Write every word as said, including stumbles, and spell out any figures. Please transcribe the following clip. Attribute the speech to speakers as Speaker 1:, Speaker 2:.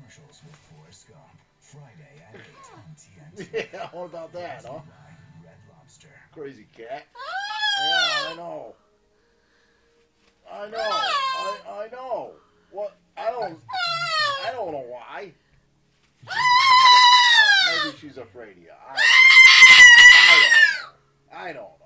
Speaker 1: Commercials with Forrest Gump. Friday at eight on T N T.
Speaker 2: Yeah, what about that, huh?
Speaker 1: Red Lobster.
Speaker 2: Crazy cat. Yeah, I know. I know. I I know. What? I don't. I don't know why. Maybe she's afraid of you. I don't. I don't. I don't.